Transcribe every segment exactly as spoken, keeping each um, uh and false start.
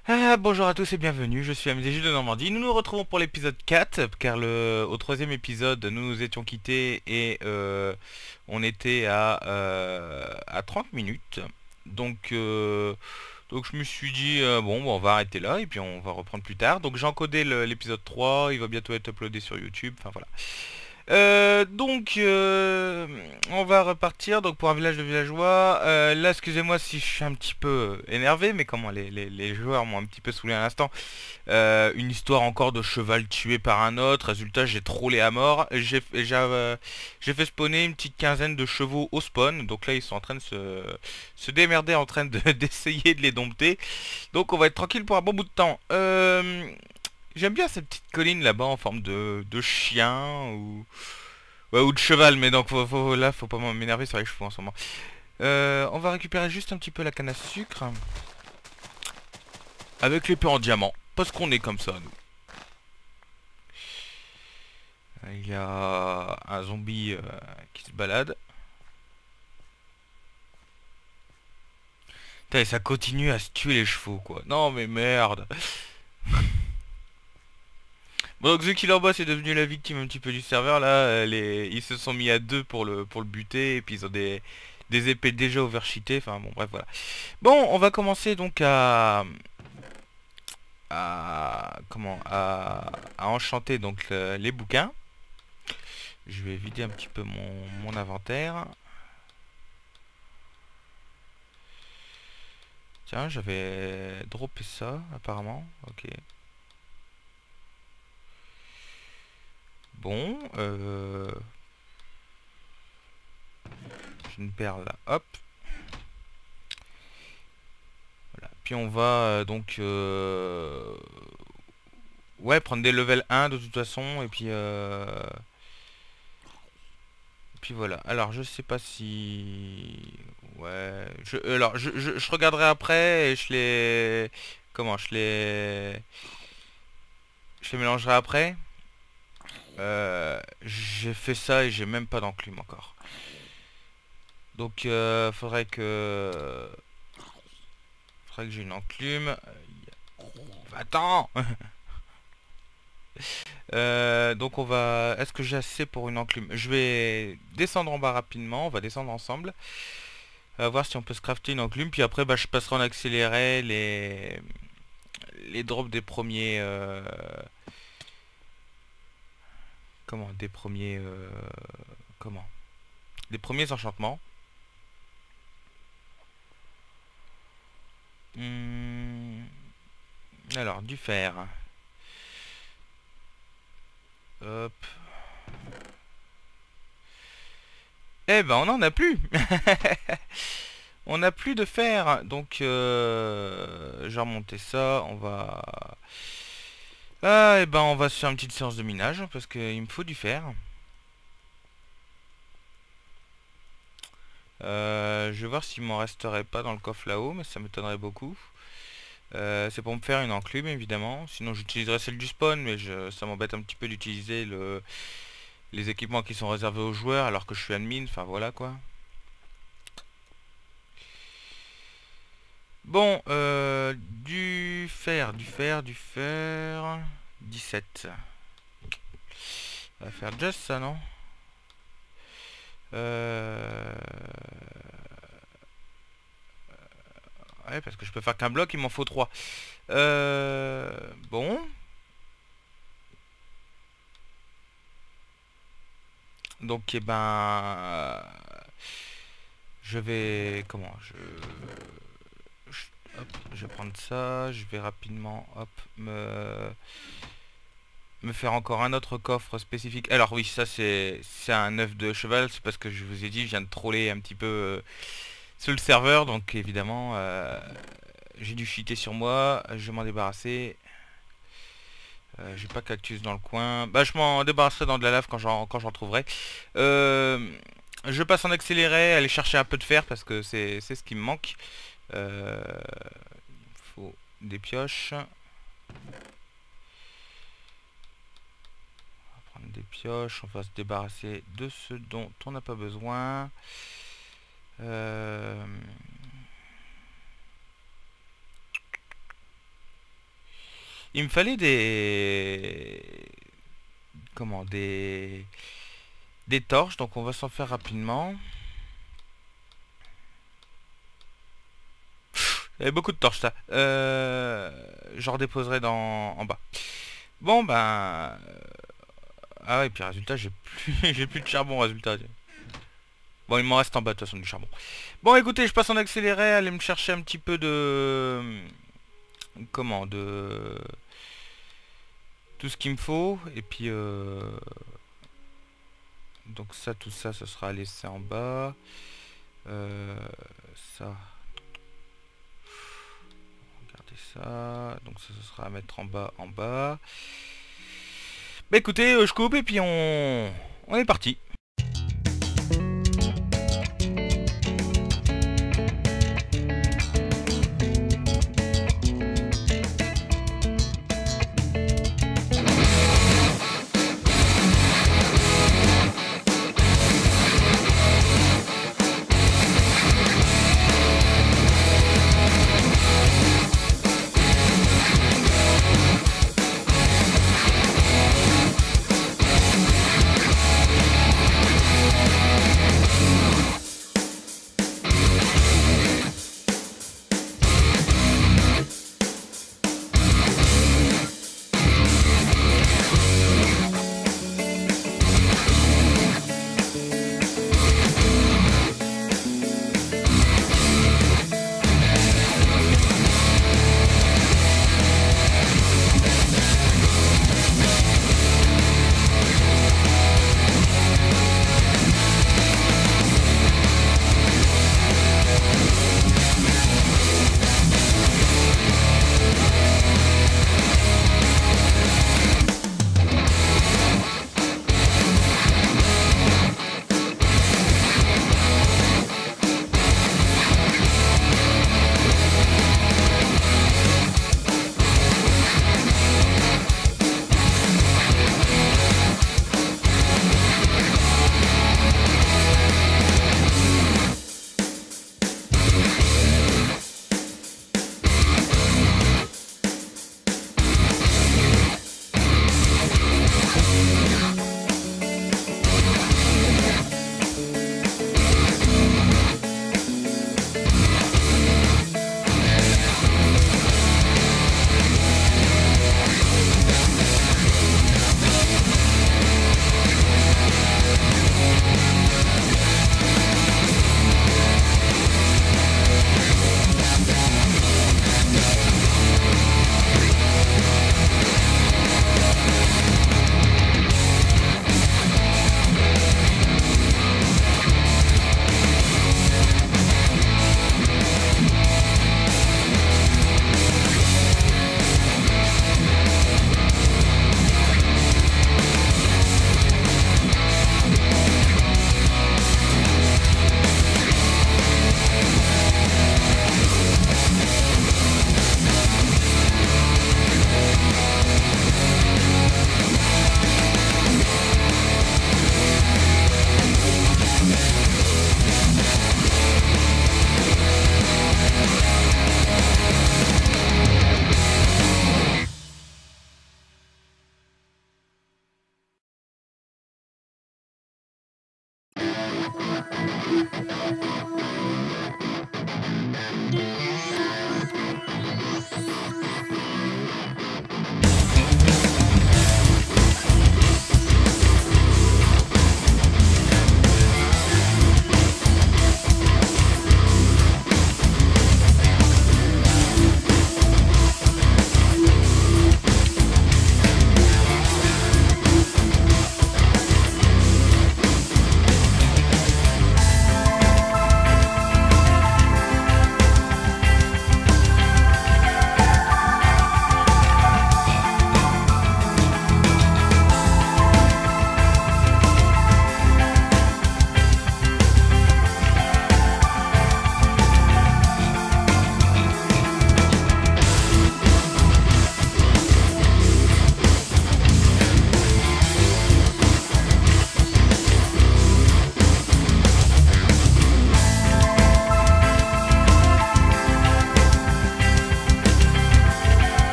Ah, bonjour à tous et bienvenue, je suis M D J de Normandie. Nous nous retrouvons pour l'épisode quatre, car le, au troisième épisode, nous nous étions quittés et euh, on était à, euh, à trente minutes. Donc, euh, donc je me suis dit, euh, bon, bon, on va arrêter là et puis on va reprendre plus tard. Donc j'ai encodé le- l'épisode trois, il va bientôt être uploadé sur YouTube, enfin voilà. Euh, donc, euh, on va repartir donc pour un village de villageois. Euh, là, excusez-moi si je suis un petit peu énervé, mais comment les, les- les joueurs m'ont un petit peu saoulé à l'instant. Euh, une histoire encore de cheval tué par un autre. Résultat, j'ai trollé à mort. J'ai j'ai, euh, j'ai fait spawner une petite quinzaine de chevaux au spawn. Donc là, ils sont en train de se, se démerder, en train de- d'essayer de les dompter. Donc on va être tranquille pour un bon bout de temps. Euh, J'aime bien cette petite colline là-bas en forme de, de chien ou... Ouais, ou de cheval, mais donc faut, faut- là, faut pas m'énerver sur les chevaux en ce moment. Euh, on va récupérer juste un petit peu la canne à sucre. Avec l'épée en diamant. Parce qu'on est comme ça, nous. Il y a un zombie euh, qui se balade. Putain, et ça continue à se tuer les chevaux, quoi. Non, mais merde. Bon, donc The Killer Boss est devenu la victime un petit peu du serveur, là. euh, Les... Ils se sont mis à deux pour le, pour le buter, et puis ils ont des, des épées déjà overcheatées. Enfin, bon, bref, voilà. Bon, on va commencer donc à... à... comment à, à enchanter donc euh, les bouquins. Je vais vider un petit peu mon, mon inventaire. Tiens, j'avais droppé ça, apparemment. Ok. Bon, euh... j'ai une perle là. Hop. Voilà. Puis on va euh, donc... euh, ouais, prendre des level un de toute façon. Et puis... Euh... et puis voilà. Alors, je sais pas si... Ouais... Je... Alors, je, je, je regarderai après et je les... Comment? Je les... Je les mélangerai après. Euh, j'ai fait ça et j'ai même pas d'enclume encore. Donc euh, faudrait que faudrait que j'ai une enclume. Euh, Attends. Euh, donc on va. Est-ce que j'ai assez pour une enclume? Je vais descendre en bas rapidement. On va descendre ensemble. On va voir si on peut se crafter une enclume. Puis après, bah, je passerai en accéléré les les drops des premiers. euh, Comment? Des premiers. euh, Comment? Des premiers enchantements. Hmm, Alors du fer. Hop. Eh ben on en a plus. On n'a plus de fer. Donc euh, j'ai remonté ça. On va... Ah et ben on va se faire une petite séance de minage. Parce qu'il me faut du fer. Euh, je vais voir s'il m'en resterait pas dans le coffre là-haut. Mais ça m'étonnerait beaucoup. Euh, c'est pour me faire une enclume évidemment. Sinon j'utiliserais celle du spawn. Mais je, ça m'embête un petit peu d'utiliser le, les équipements qui sont réservés aux joueurs. Alors que je suis admin. Enfin voilà quoi. Bon, euh, du fer, du fer, du fer. dix-sept. Ça va faire juste ça, non? euh... Ouais, parce que je peux faire qu'un bloc, il m'en faut trois. Euh... Bon. Donc, eh ben... euh, Je vais... Comment? Je... je- Hop, je vais prendre ça. Je vais rapidement, hop, me... me faire encore un autre coffre spécifique. Alors oui, ça c'est c'est un œuf de cheval. C'est parce que je vous ai dit, je viens de troller un petit peu euh, sur le serveur. Donc évidemment, euh, j'ai dû cheater sur moi. Je vais m'en débarrasser. Euh, j'ai pas cactus dans le coin. Bah je m'en débarrasserai dans de la lave quand j'en quand j'en trouverai. Euh, je passe en accéléré, aller chercher un peu de fer parce que c'est c'est ce qui me manque. Euh, il faut des pioches. Prendre des pioches, on va se débarrasser de ce dont on n'a pas besoin. Euh, Il me fallait des... Comment? Des... Des torches, donc on va s'en faire rapidement. Il y avait beaucoup de torches là. Euh... Je redéposerai dans... en bas. Bon ben... Ah ouais, et puis résultat, j'ai plus... j'ai plus de charbon, résultat. Bon, il m'en reste en bas de toute façon du charbon. Bon, écoutez, je passe en accéléré, aller me chercher un petit peu de... Comment? De... Tout ce qu'il me faut. Et puis... Euh... Donc ça, tout ça, ce sera laissé en bas. Euh... Ça... Regardez ça. Donc ça, ce sera à mettre en bas, en bas. Bah écoutez, euh, je coupe et puis on... On est parti.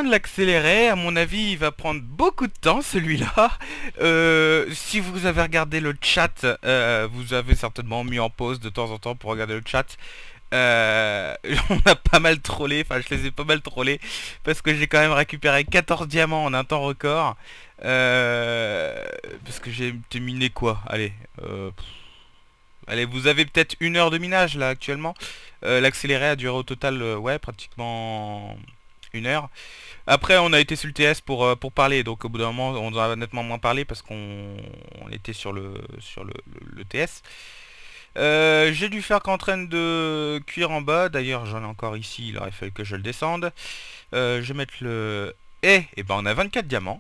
train de l'accélérer, à mon avis il va prendre beaucoup de temps celui-là. Euh, si vous avez regardé le chat, euh, vous avez certainement mis en pause de temps en temps pour regarder le chat. Euh, on a pas mal trollé, enfin je les ai pas mal trollés parce que j'ai quand même récupéré quatorze diamants en un temps record. Euh, parce que j'ai miné quoi? Allez, euh, pff, allez, vous avez peut-être une heure de minage là actuellement. Euh, L'accéléré a duré au total, euh, ouais, pratiquement une heure. Après, on a été sur le T S pour, euh, pour parler, donc au bout d'un moment, on en a nettement moins parlé parce qu'on on était sur le, sur le, le- le T S. Euh, j'ai dû faire qu'en train de cuire en bas. D'ailleurs, j'en ai encore ici. Il aurait fallu que je le descende. Euh, je vais mettre le... Et, et ben, on a vingt-quatre diamants.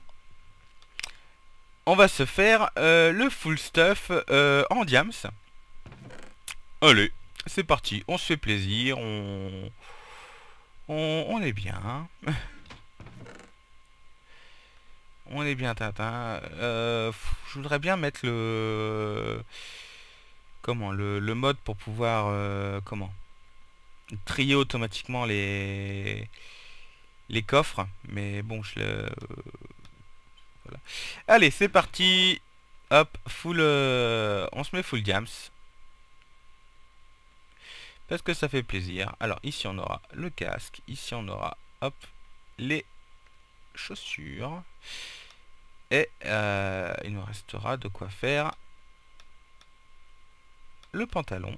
On va se faire euh, le full stuff euh, en diams. Allez, c'est parti. On se fait plaisir. On, on, on est bien. On est bien, Tintin. Euh, pff, je voudrais bien mettre le... Comment le, le mode pour pouvoir... euh, comment trier automatiquement les les coffres, mais bon, je le euh, voilà. Allez, c'est parti. Hop, full euh, on se met full diams parce que ça fait plaisir. Alors ici on aura le casque, ici on aura hop les chaussures et euh, il nous restera de quoi faire le pantalon.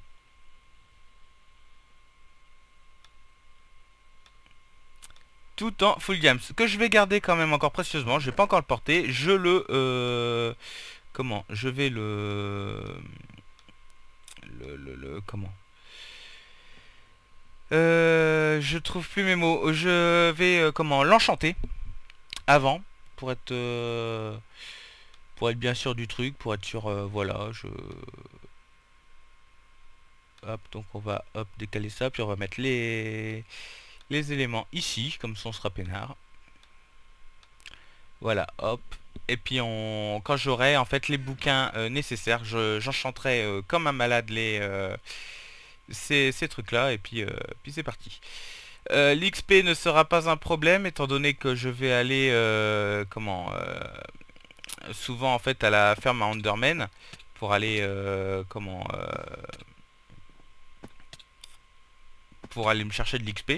Tout en full diams, que je vais garder quand même encore précieusement. Je vais pas encore le porter. Je le... Euh, comment je vais le... Le... le, le comment euh, Je trouve plus mes mots. Je vais... Euh, comment l'enchanter avant. Pour être... Euh, pour être bien sûr du truc. Pour être sûr... Euh, voilà, je... Hop, donc on va hop décaler ça. Puis on va mettre les... Les éléments ici. Comme ça on sera peinard. Voilà, hop. Et puis on, quand j'aurai en fait les bouquins euh, nécessaires, j'enchanterai euh, comme un malade les euh, ces, ces trucs-là. Et puis, euh, puis c'est parti. Euh, L'X P ne sera pas un problème étant donné que je vais aller euh, comment euh, souvent en fait à la ferme à Enderman pour aller euh, comment euh, pour aller me chercher de l'X P.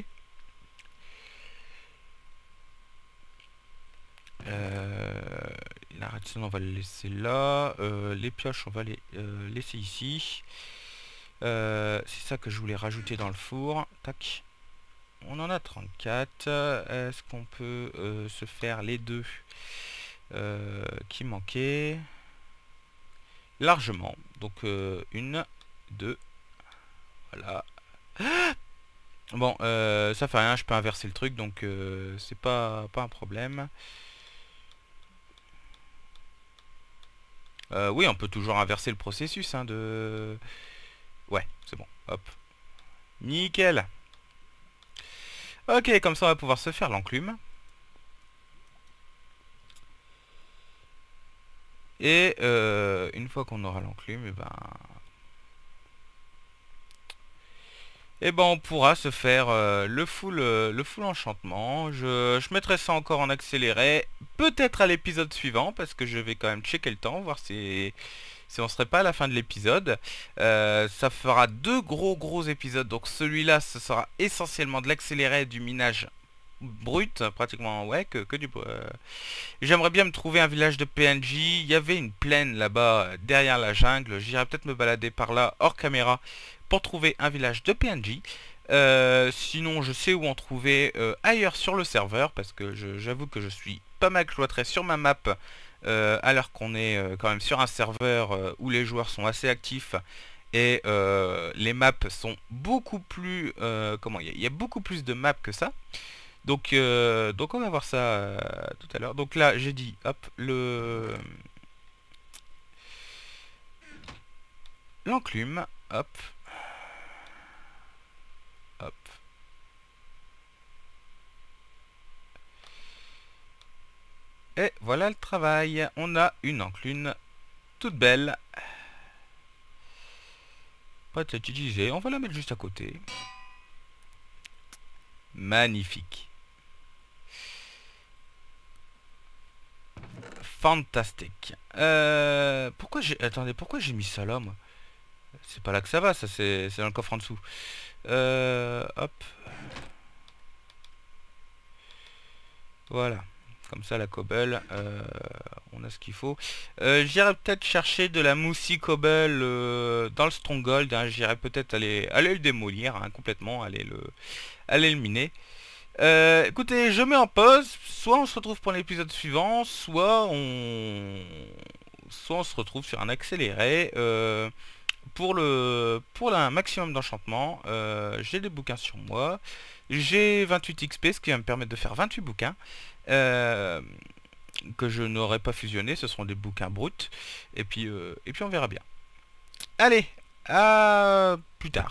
Euh, la redstone on va le laisser là. Euh, les pioches on va les euh, laisser ici. Euh, c'est ça que je voulais rajouter dans le four. Tac. On en a trente-quatre. Est-ce qu'on peut euh, se faire les deux euh, qui manquaient? Largement. Donc euh, une, deux. Voilà. Bon, euh, ça fait rien, je peux inverser le truc, donc euh, c'est pas, pas un problème. Euh, oui, on peut toujours inverser le processus hein, de... Ouais, c'est bon, hop. Nickel. Ok, comme ça on va pouvoir se faire l'enclume. Et euh, une fois qu'on aura l'enclume, et ben... Et ben on pourra se faire euh, le full euh, le full enchantement. Je, je mettrai ça encore en accéléré. Peut-être à l'épisode suivant, parce que je vais quand même checker le temps, voir si, si on serait pas à la fin de l'épisode. Euh, ça fera deux gros gros épisodes. Donc celui-là, ce sera essentiellement de l'accéléré du minage brut, pratiquement, ouais, que, que du... Euh... J'aimerais bien me trouver un village de P N J. Il y avait une plaine là-bas, derrière la jungle. J'irai peut-être me balader par là, hors caméra, pour trouver un village de P N J. Euh, sinon, je sais où en trouver euh, ailleurs sur le serveur, parce que j'avoue que je suis pas mal cloîtré sur ma map, euh, alors qu'on est euh, quand même sur un serveur euh, où les joueurs sont assez actifs, et euh, les maps sont beaucoup plus... Euh, comment il y, y a beaucoup plus de maps que ça. Donc, euh, donc on va voir ça euh, tout à l'heure. Donc là, j'ai dit, hop, le... L'enclume, hop. Hop. Et voilà le travail. On a une enclume toute belle. Pas être utilisée. On va la mettre juste à côté. Magnifique. fantastique. Euh, pourquoi j'ai... Attendez, pourquoi j'ai mis ça là, moi? C'est pas là que ça va, ça c'est c'est dans le coffre en dessous. Euh, hop. Voilà. Comme ça, la cobble, euh, on a ce qu'il faut. Euh, J'irai peut-être chercher de la moussie cobble euh, dans le stronghold. Hein. J'irai peut-être aller, aller le démolir hein, complètement, aller le, aller le miner. Euh, écoutez, je mets en pause. Soit on se retrouve pour l'épisode suivant, soit on, soit on se retrouve sur un accéléré. Euh, pour le, pour un maximum d'enchantement, euh, j'ai des bouquins sur moi. J'ai vingt-huit X P, ce qui va me permettre de faire vingt-huit bouquins. Euh, que je n'aurai pas fusionné, ce seront des bouquins bruts. Et puis, euh, et puis on verra bien. Allez, à plus tard.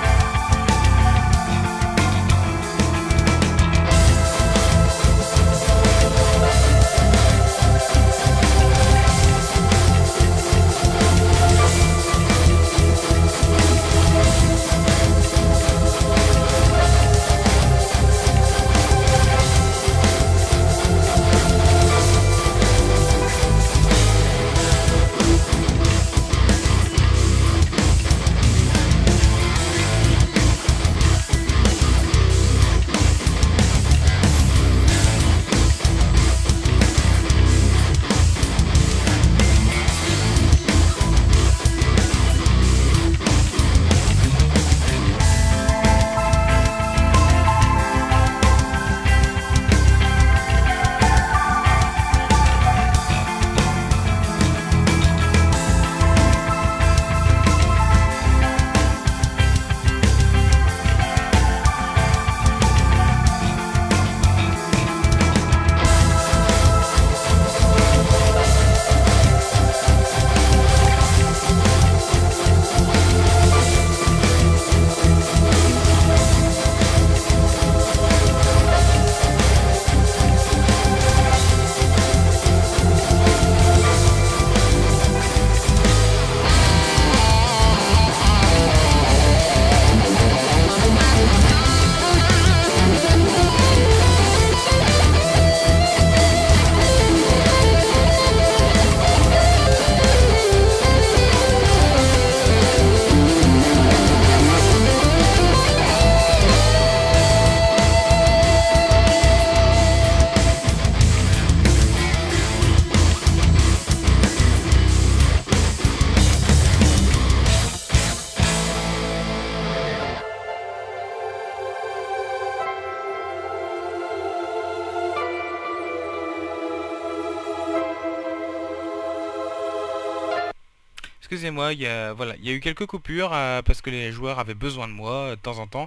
Excusez-moi, il y a, voilà, il y a eu quelques coupures euh, parce que les joueurs avaient besoin de moi euh, de temps en temps.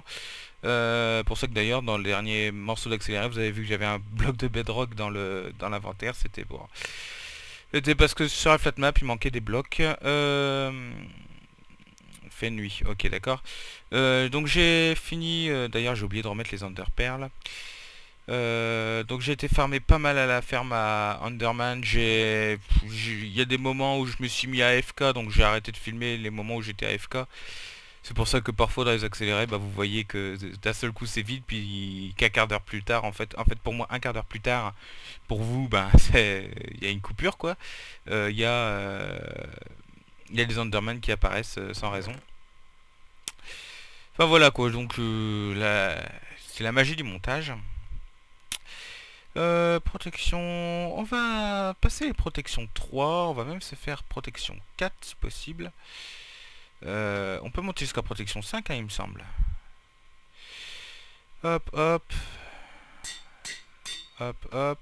Euh, pour ça que d'ailleurs dans le dernier morceau d'accéléré, vous avez vu que j'avais un bloc de bedrock dans le dans l'inventaire. C'était bon. C'était parce que sur la flat map il manquait des blocs. Euh, fait nuit, ok d'accord. Euh, donc j'ai fini. Euh, d'ailleurs j'ai oublié de remettre les Underpearls. Euh, donc j'ai été farmé pas mal à la ferme à Underman. J'ai, il y a des moments où je me suis mis à A F K, donc j'ai arrêté de filmer les moments où j'étais A F K. C'est pour ça que parfois dans les accélérés, bah, vous voyez que d'un seul coup c'est vide, puis qu'un quart d'heure plus tard, en fait, en fait pour moi un quart d'heure plus tard, pour vous, ben c'est, il y a une coupure quoi. Euh, Il y a, euh, il y a des Underman qui apparaissent euh, sans raison. Enfin voilà quoi, donc euh, la... c'est la magie du montage. Euh, protection... On va passer les protections trois. On va même se faire protection quatre si possible. Euh, on peut monter jusqu'à protection cinq, hein, il me semble. Hop, hop. Hop, hop.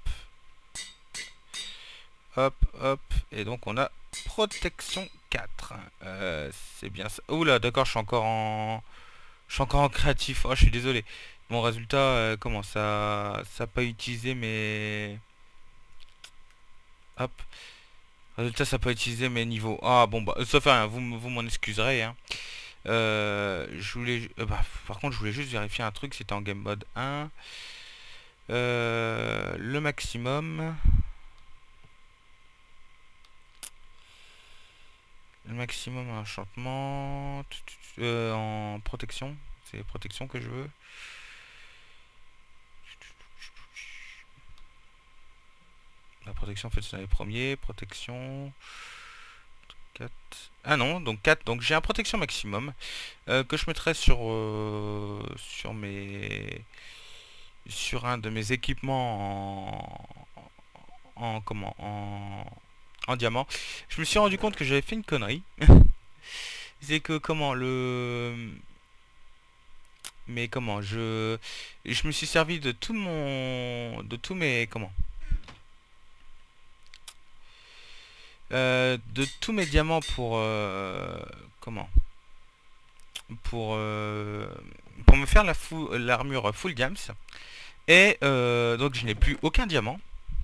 Hop, hop. Et donc on a protection quatre. Euh, c'est bien ça. Oula, d'accord, je suis encore en... Je suis encore en créatif. Oh, je suis désolé. Mon résultat, euh, comment ça... Ça n'a pas utilisé mes... Hop. Résultat, ça n'a pas utilisé mes niveaux. Ah, bon, bah, ça fait rien. Vous, m- vous m'en excuserez, hein. Euh, je voulais... euh, bah, par contre, je voulais juste vérifier un truc. C'était en game mode un. Euh, le maximum... Le maximum en enchantement... euh, en protection. C'est protection que je veux. La protection, en fait, c'est les premiers. Protection... quatre. Ah non, donc quatre. Donc j'ai un protection maximum euh, que je mettrai sur euh, sur mes sur un de mes équipements en, en comment en, en diamant. Je me suis rendu compte que j'avais fait une connerie. C'est que comment le mais comment je je me suis servi de tout mon de tous mes comment euh, de tous mes diamants pour euh, comment pour euh, pour me faire la fou- l'armure full diams et euh, donc je n'ai plus aucun diamant.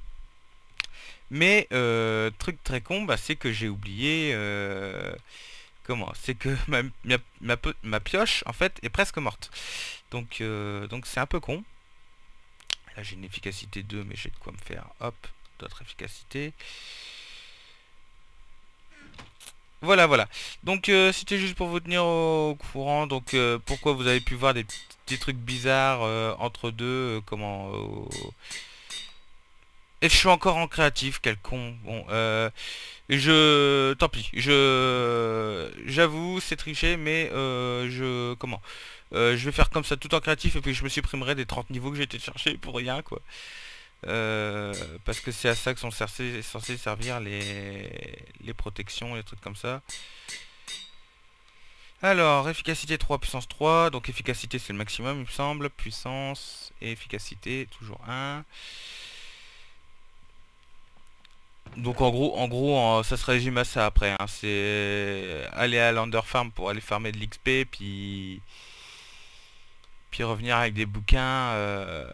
Mais euh, truc très con, bah, c'est que j'ai oublié euh, comment c'est que ma, ma, ma, ma pioche en fait est presque morte. Donc euh, donc c'est un peu con. Là j'ai une efficacité deux, mais j'ai de quoi me faire hop d'autres efficacités. Voilà, voilà. Donc euh, c'était juste pour vous tenir au courant. Donc euh, pourquoi vous avez pu voir des petits trucs bizarres euh, entre deux, euh, comment euh, et je suis encore en créatif, quel con. Bon, euh, je, tant pis. Je, j'avoue, c'est triché, mais euh, je, comment, euh, je vais faire comme ça tout en créatif et puis je me supprimerai des trente niveaux que j'ai été chercher pour rien, quoi. Euh, parce que c'est à ça que sont censés, censés servir les, les protections, les trucs comme ça. Alors, efficacité trois, puissance trois. Donc efficacité c'est le maximum, il me semble. Puissance et efficacité, toujours un. Donc en gros, en gros, en- ça se résume à ça après, hein. C'est aller à l'Under Farm pour aller farmer de l'X P, puis puis revenir avec des bouquins euh,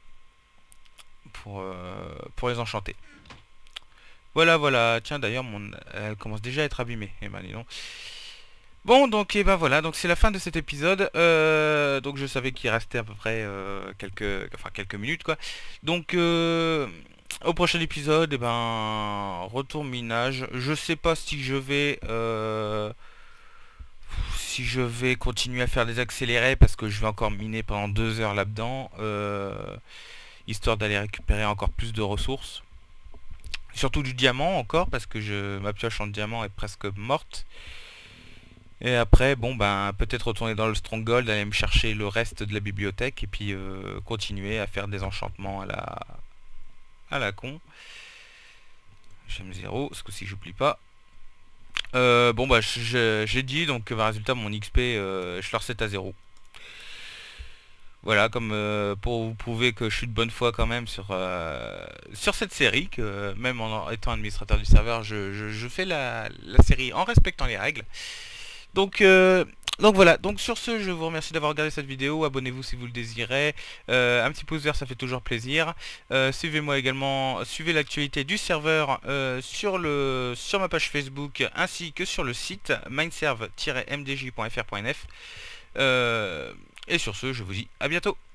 pour euh, pour les enchanter. Voilà, voilà. Tiens, d'ailleurs, mon elle commence déjà à être abîmée. Eh ben, dis donc. Bon, donc, et ben voilà. Donc c'est la fin de cet épisode. Euh, donc je savais qu'il restait à peu près euh, quelques, enfin quelques minutes, quoi. Donc euh, au prochain épisode, et ben retour minage. Je sais pas si je vais euh, si je vais continuer à faire des accélérés parce que je vais encore miner pendant deux heures là-dedans, euh, histoire d'aller récupérer encore plus de ressources. Surtout du diamant encore parce que je, ma pioche en diamant est presque morte. Et après, bon ben peut-être retourner dans le Stronghold, aller me chercher le reste de la bibliothèque et puis euh, continuer à faire des enchantements à la à la con. J'aime zéro, ce coup-ci j'oublie pas. Euh, bon bah j'ai dit donc bah, résultat mon X P euh, je le reset à zéro. Voilà, comme euh, pour vous prouver que je suis de bonne foi quand même sur euh, sur cette série, que même en étant administrateur du serveur, je, je, je fais la, la série en respectant les règles. Donc euh, donc voilà, donc sur ce, je vous remercie d'avoir regardé cette vidéo, abonnez-vous si vous le désirez, euh, un petit pouce vert ça fait toujours plaisir, euh, suivez-moi également, suivez l'actualité du serveur euh, sur, le, sur ma page Facebook ainsi que sur le site mineserve tiret m d j point f r point n f, euh, et sur ce, je vous dis à bientôt.